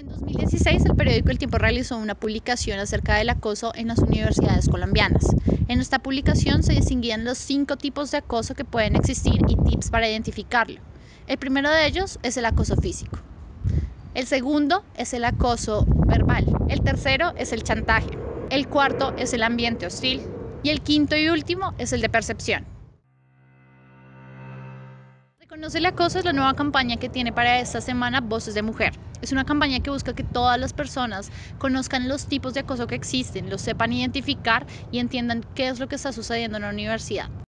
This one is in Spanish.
En 2016, el periódico El Tiempo realizó una publicación acerca del acoso en las universidades colombianas. En esta publicación se distinguían los 5 tipos de acoso que pueden existir y tips para identificarlo. El primero de ellos es el acoso físico. El segundo es el acoso verbal. El tercero es el chantaje. El cuarto es el ambiente hostil. Y el quinto y último es el de percepción. Reconoce el acoso es la nueva campaña que tiene para esta semana Voces de Mujer. Es una campaña que busca que todas las personas conozcan los tipos de acoso que existen, los sepan identificar y entiendan qué es lo que está sucediendo en la universidad.